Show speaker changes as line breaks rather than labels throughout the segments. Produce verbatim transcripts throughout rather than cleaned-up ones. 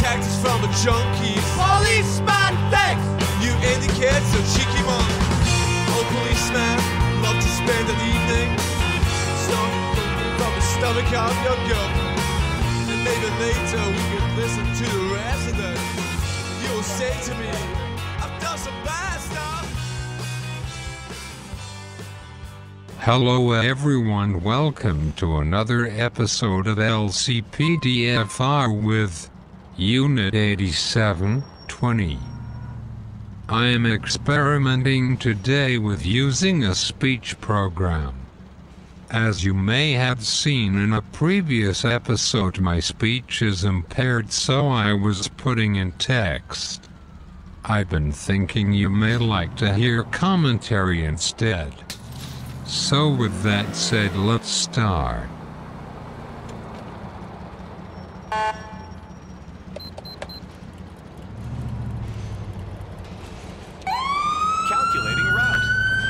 tactics from a junkie. Policeman, thanks! You indicate so cheeky man. Oh, policeman, love to spend an evening starting from the stomach of your girlfriend. And maybe later we could listen to the rest of it. You'll say to me, I've done some bad stuff.
Hello everyone, welcome to another episode of L C P D F R with Unit eighty-seven twenty. I am experimenting today with using a speech program. As you may have seen in a previous episode, my speech is impaired, so I was putting in text. I've been thinking you may like to hear commentary instead. So with that said, let's start.
Calculating route.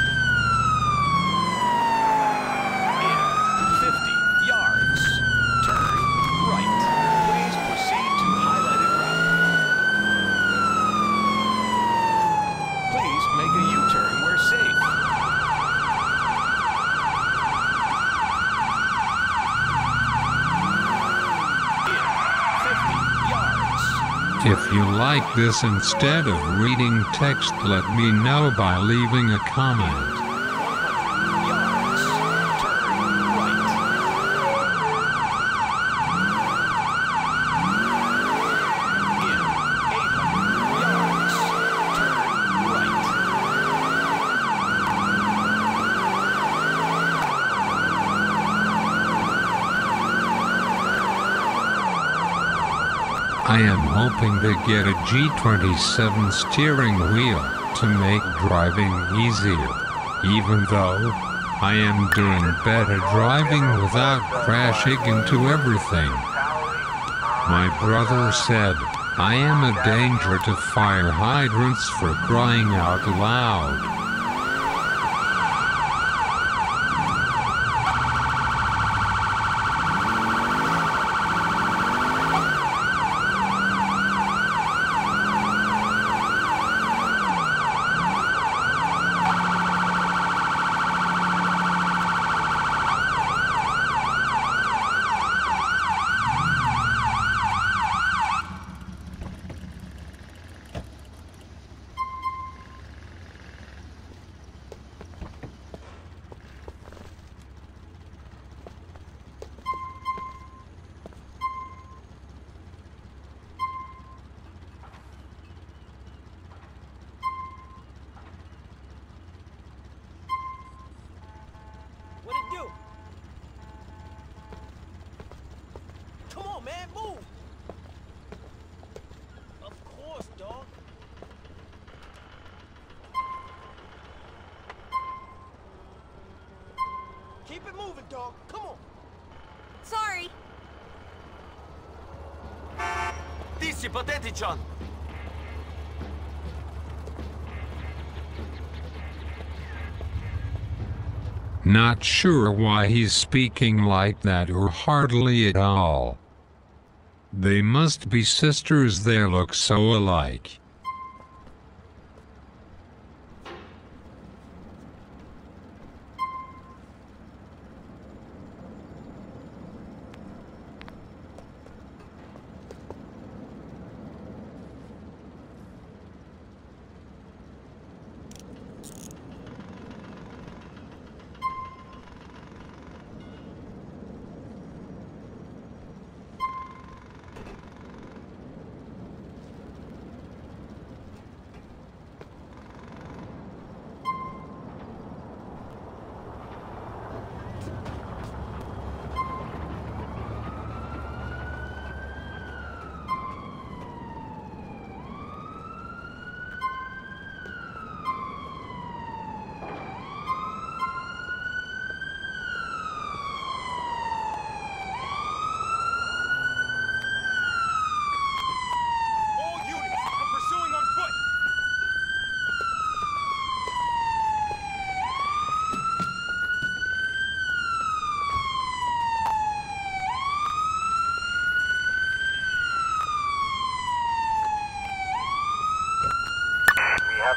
In fifty yards, turn right. Please proceed to highlighted route. Please make a U-turn where safe.
If you like this instead of reading text, let me know by leaving a comment. I am hoping to get a G twenty-seven steering wheel to make driving easier, even though I am doing better driving without crashing into everything. My brother said I am a danger to fire hydrants, for crying out loud.
What it do? Come on, man, move! Of course, dog. Keep it moving, dog. Come on.
Sorry.
Dici, pateticon.
Not sure why he's speaking like that, or hardly at all. They must be sisters, they look so alike.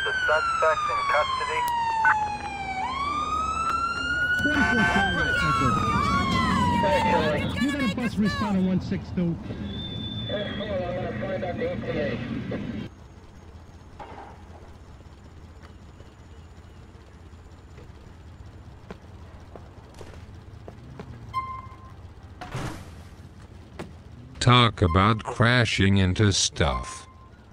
the suspects in custody.
You got a bus responder one six two.
Talk about crashing into stuff.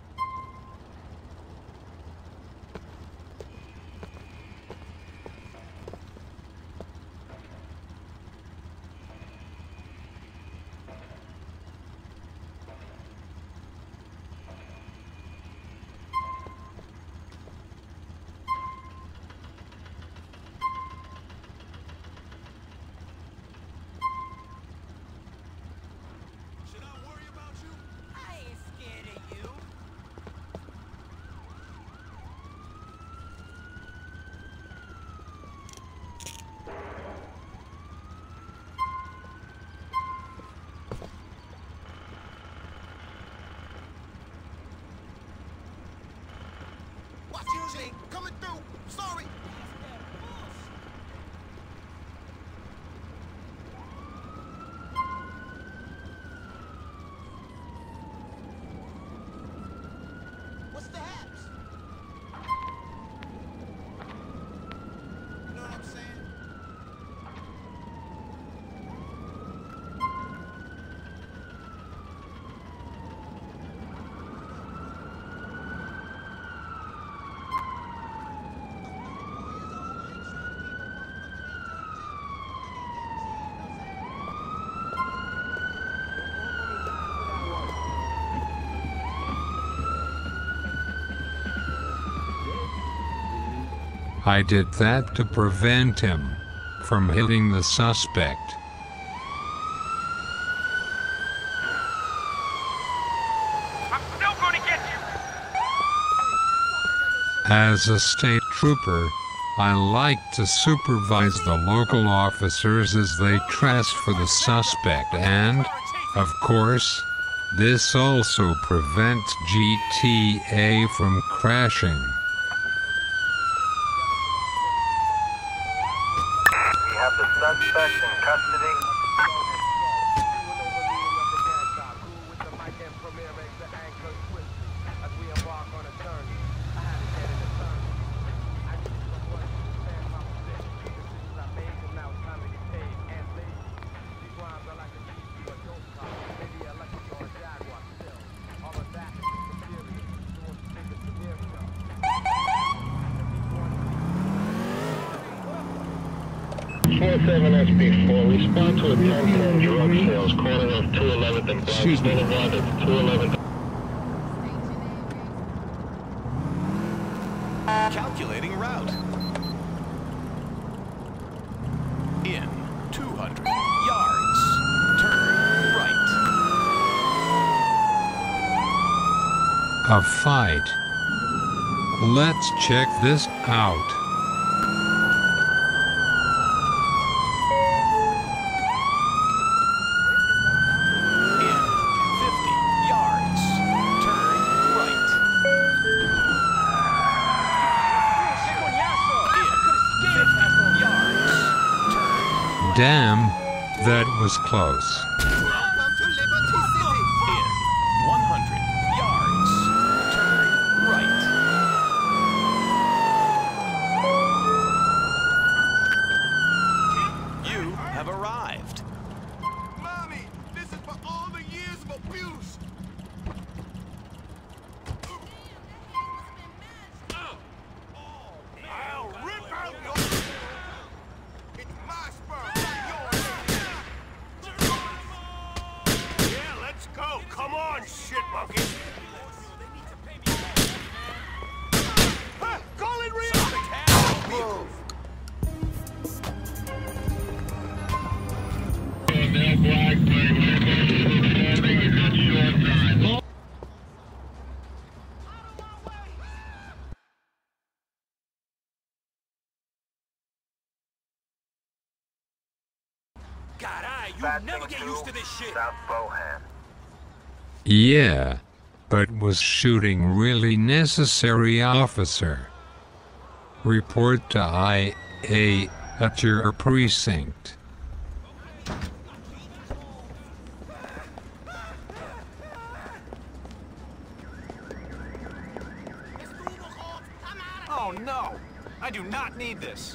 Should I worry about you?
I ain't scared of you.
Watch you, Jake. Coming through. Sorry. What's the haps? You know what I'm saying?
I did that to prevent him from hitting the suspect.
I'm still gonna get you!
As a state trooper, I like to supervise the local officers as they transfer the suspect, and, of course, this also prevents G T A from crashing.
We have the suspects in custody. four seven S B four, respond to a ten ten drug sales, corner of two eleventh and Bronx Boulevard, that's two eleventh.
Calculating route. In two hundred yards. Turn right.
A fight. Let's check this out.
In fifty yards. Turn right. In fifty yards. Turn
Damn, that was close.
Welcome to Liberty City.
in one hundred yards. Turn right. You have arrived.
Mommy, this is for all the years of abuse. I'll rip out your... It's my sperm, not yours. Yeah, let's go. Come on, shit monkey. Huh, call it real. Move.
God, I, you
Fat
never
thing
get
two,
used to this shit.
South Bohan.
Yeah, but was shooting really necessary, officer. Report to I A at your precinct.
Oh no! I do not need this.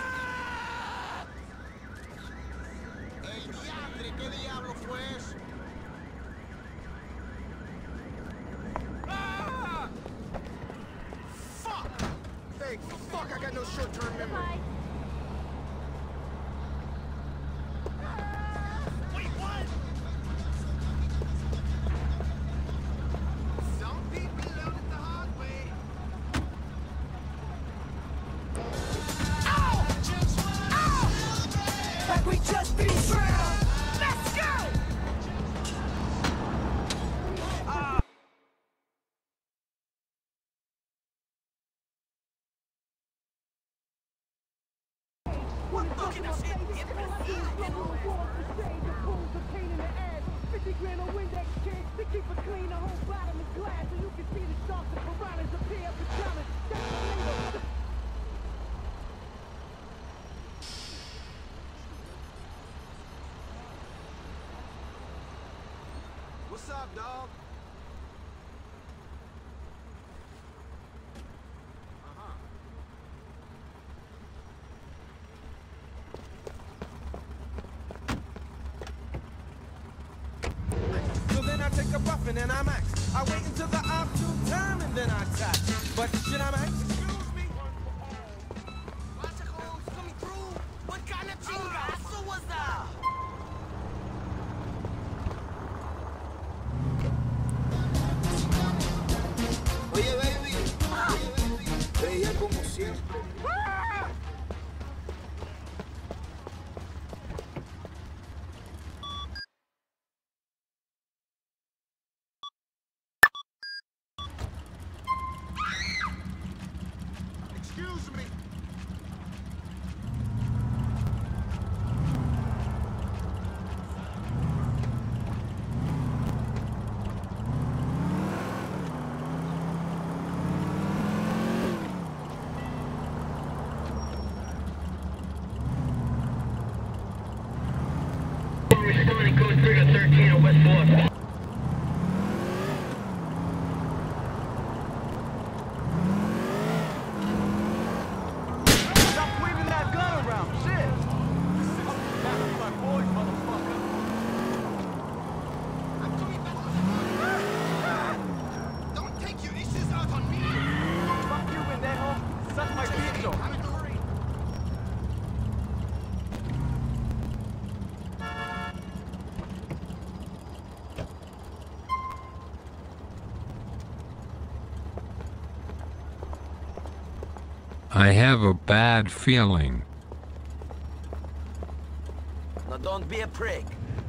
Ah! Fuck! Thank fuck I got no short-term memory. Wait, what? Some people learn it the hard way. Ow! Ow! Like we just been drowned. Let's go! What's up, dog? Uh-huh. So then I take a buffin' and I max. I wait until the opportune time and then I attack. But shit, I'm max. Excuse me. Watch coming through. What kind of chingazo was that? Oye, baby. Veía como siempre. Excuse me.
Responding code three to thirteen at West fourth.
Stop waving that gun around, shit! That was my boy, motherfucker.
Don't take your issues out on me.
Fuck you, pendejo. Suck my pito.
I'm in a hurry.
I have a bad feeling.
Now don't be a prick.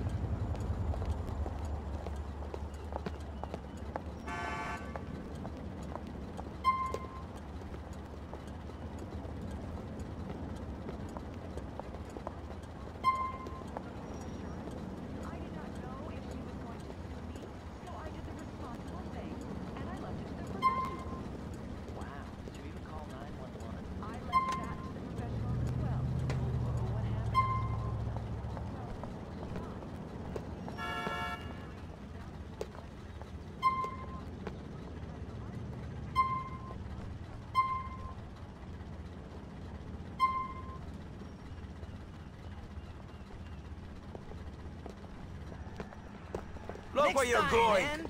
Look
Next
where you're
time,
going.
man.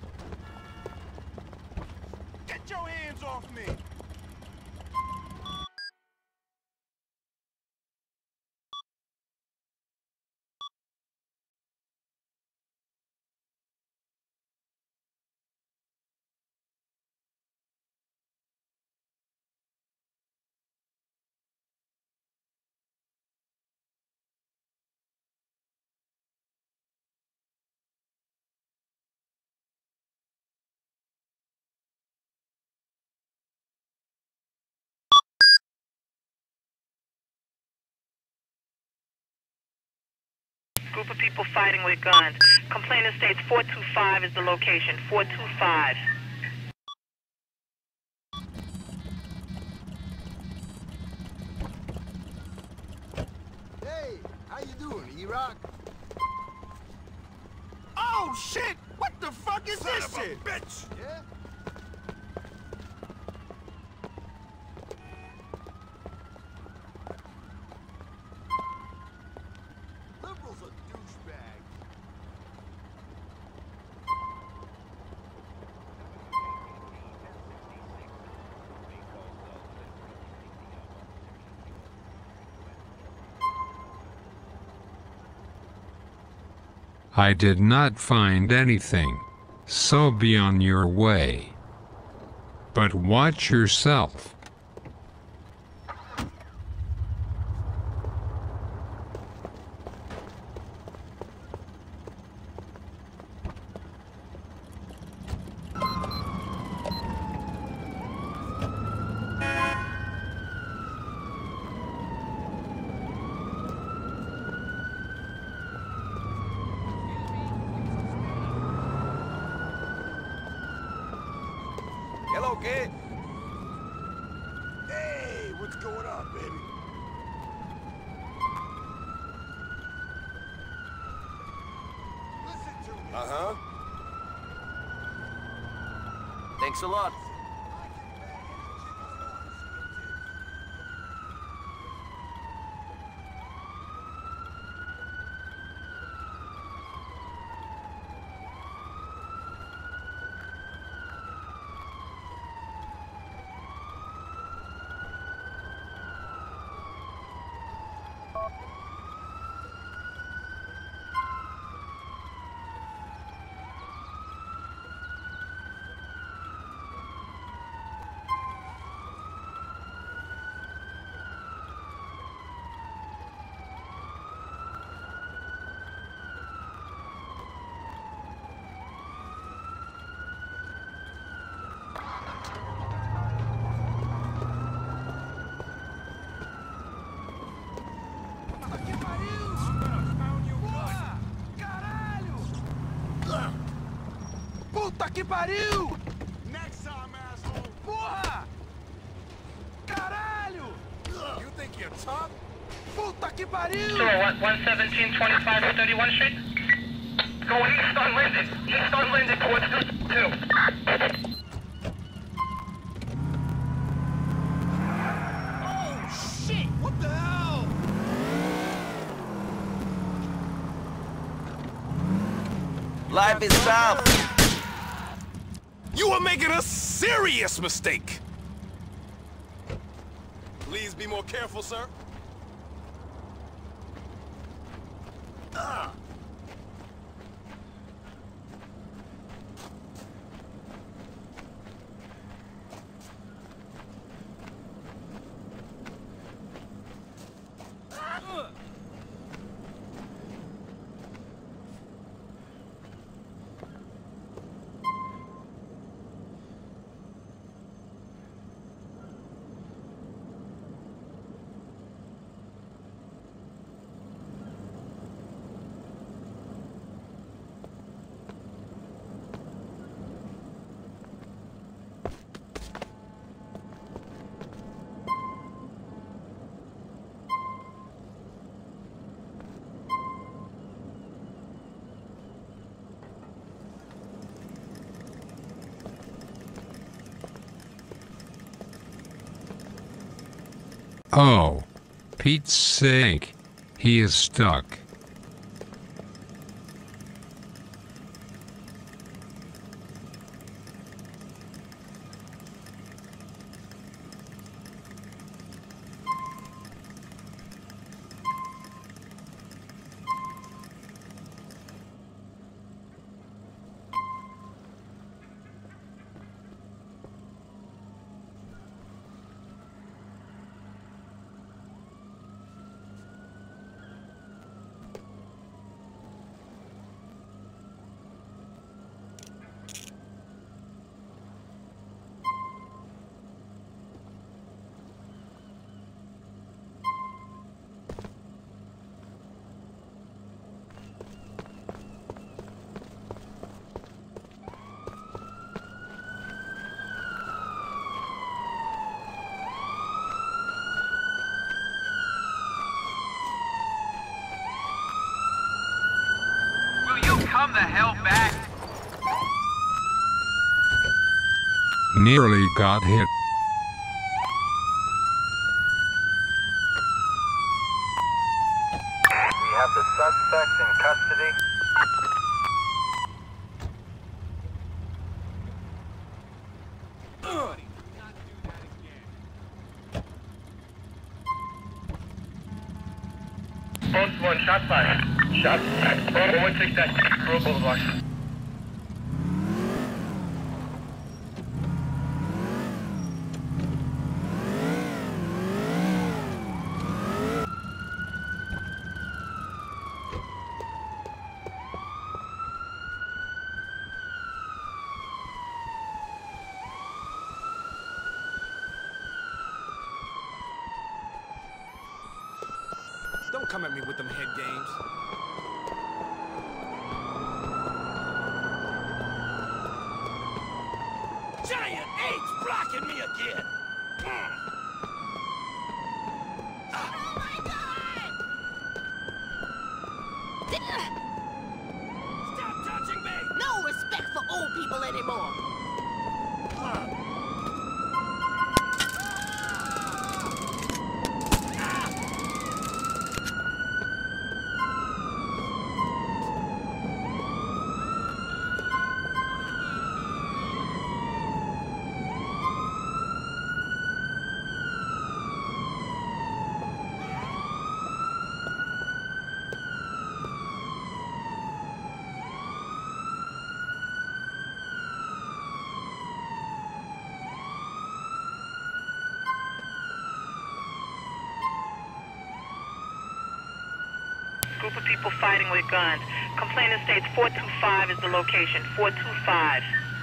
Get your hands off me.
Group of people fighting with guns. Complainant states four two five is the location. four two five.
Hey, how you doing, E-Rock?
Oh shit! What the fuck is
Son
this
of a
shit?
bitch! Yeah? Liberal's a douchebag.
I did not find anything, so be on your way. But watch yourself.
Hello, kid.
Hey, what's going on, baby? Listen to me.
Uh-huh.
Thanks a lot.
Puta que pariu!
Next time, asshole!
Porra! Caralho!
You think you're tough?
Puta que pariu!
one seventeen twenty-five to thirty-one Street.
Go east on Linden. East on Linden towards two.
Oh shit! What the hell?
Life is tough.
You are making a serious mistake! Please be more careful, sir. Ah.
Oh, Pete's sake, he is stuck.
hell back.
Nearly got hit.
We have the suspect in custody.
Post one, shot fired. Shot fired. one six nine, Crow Boulevard.
Don't come at me with them head games.
Giant apes blocking me again! Mm.
Oh my God!
Stop touching me!
No respect for old people anymore.
Group of people fighting with guns. Complainant states four two five is the location. four two five.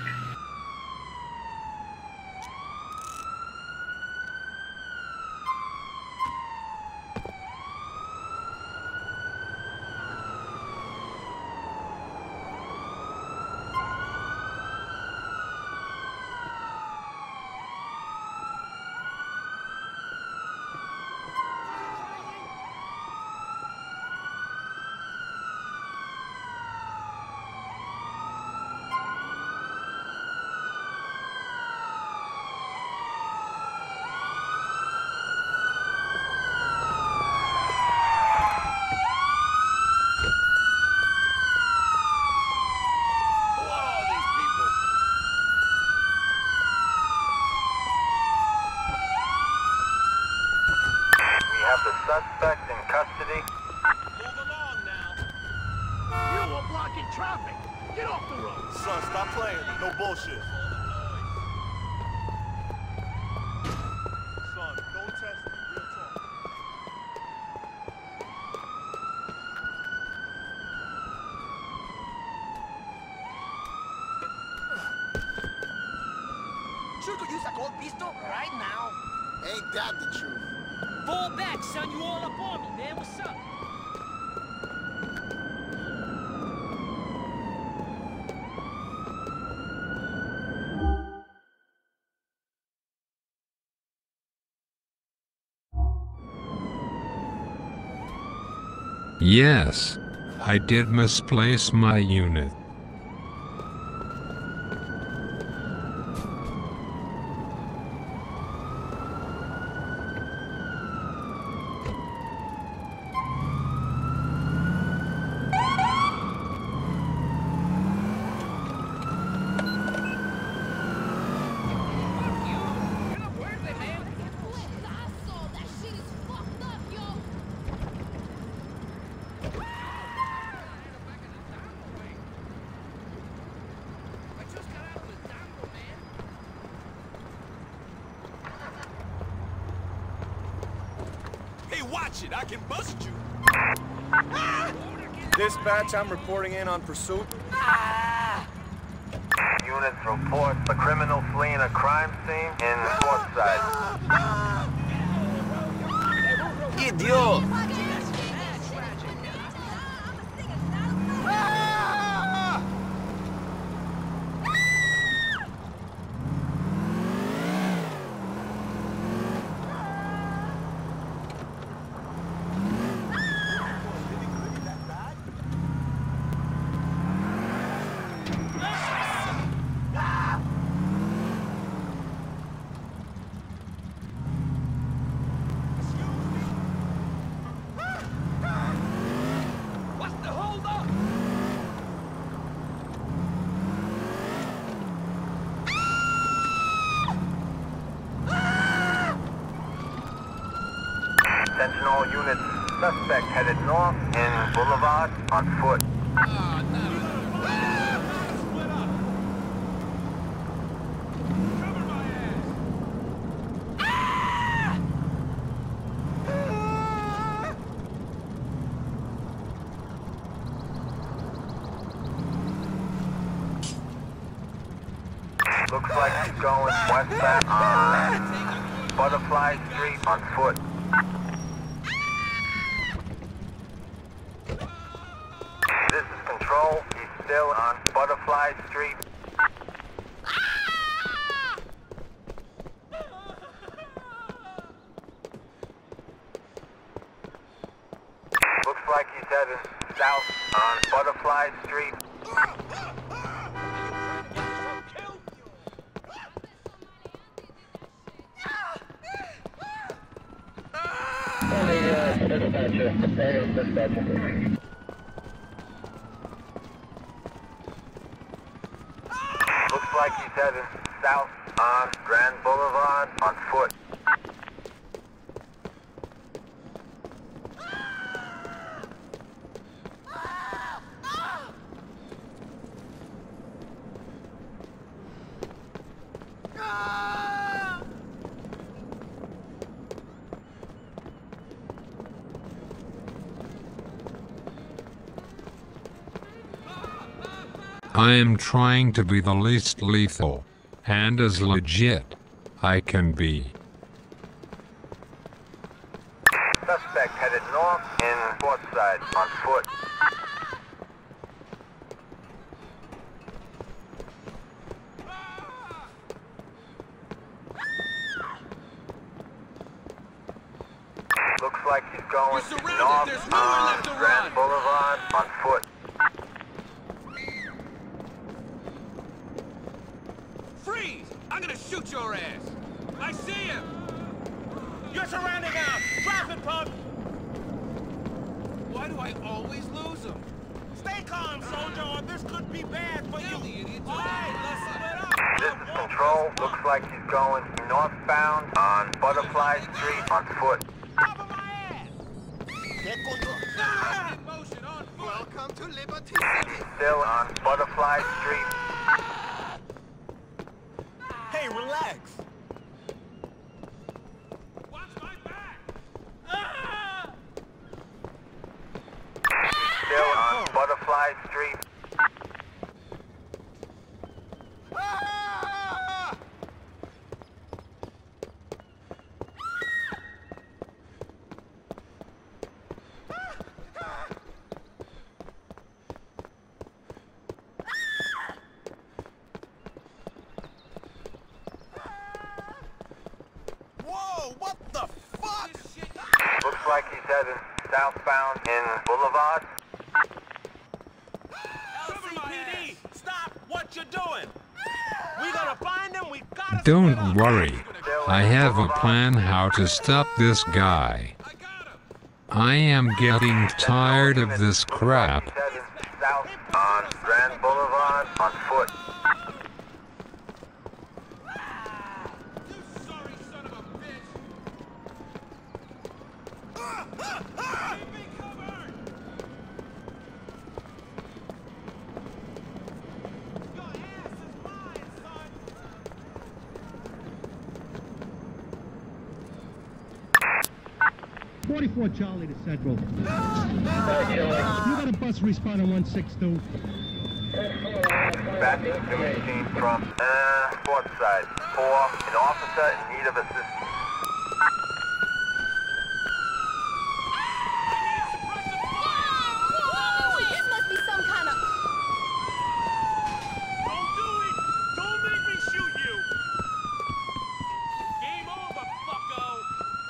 Suspect in custody.
Move along now. You are blocking traffic. Get off the road.
Son, stop playing. No bullshit. Son, don't test me. Real talk.
Chico, you sacó el pistol right now.
Ain't that the truth?
Fall back, son. You all up on me, man. What's up?
Yes, I did misplace my unit.
Watch it, I can bust you.
Dispatch, I'm reporting in on pursuit.
Units report a criminal fleeing a crime scene in Northside.
Idiot!
all units. Suspect headed north in Boulevard on foot. Looks like he's going westbound on Butterfly Street on foot. This is Control. He's still on Butterfly Street. Looks like he's heading south on Butterfly Street. Looks like he's heading south on Grand Boulevard on foot.
I am trying to be the least lethal, and as legit I can be.
Suspect headed north in Northside on foot. Looks like he's going north on Grand Boulevard on foot.
Freeze! I'm gonna shoot your ass! I see him! You're surrounded now! Traffic pump! Why do I always lose him? Stay calm, soldier, or this could be bad for you! Alright, let's split up!
This is Control. Looks like he's going northbound on Butterfly Street on foot.
Top of my ass! Ah! In motion, on foot! Welcome to Liberty City!
Still on Butterfly Street.
Hey, relax! Watch my back! Ah!
Still on Butterfly Street.
Ah! Whoa, what the fuck?
Looks like he's heading southbound in Boulevard.
L C P D, stop what you're doing! We gotta find him, we gotta...
Don't worry, I have a plan how to stop this guy. I am getting tired of this crap.
He's heading south on Grand Boulevard on foot.
You sorry son of a bitch! Ah, ah, ah! Keep me covered! Your ass is mine, son!
forty-four Charlie to Central. You got a bus respond on one six two.
Back to machine from uh, Northside. For an officer in need of assistance.
Whoa, this must be some kind of...
Don't do it! Don't make me shoot you! Game over, fucko!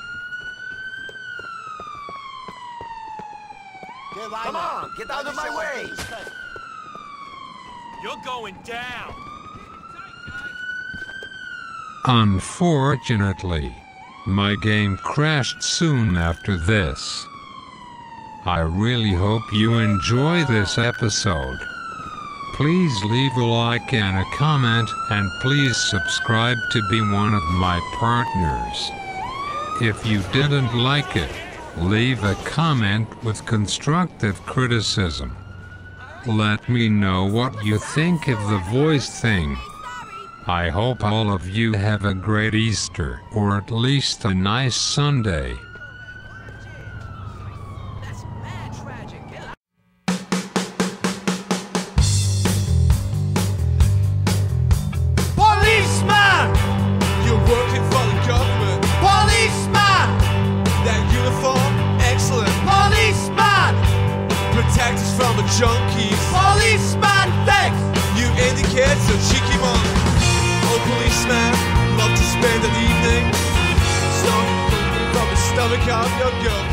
Come on, get out of my way!
You're going down!
Unfortunately, my game crashed soon after this. I really hope you enjoy this episode. Please leave a like and a comment, and please subscribe to be one of my partners. If you didn't like it, Leave a comment with constructive criticism. Let me know what you think of the voice thing. I hope all of you have a great Easter, or at least a nice Sunday.
Policeman! You're working for the government. Policeman! That uniform, excellent. Policeman! Protect us from the junkies. Policeman, thanks! You indicate so cheeky monk. Oh, policeman, love to spend an evening. So, from the stomach of your girl.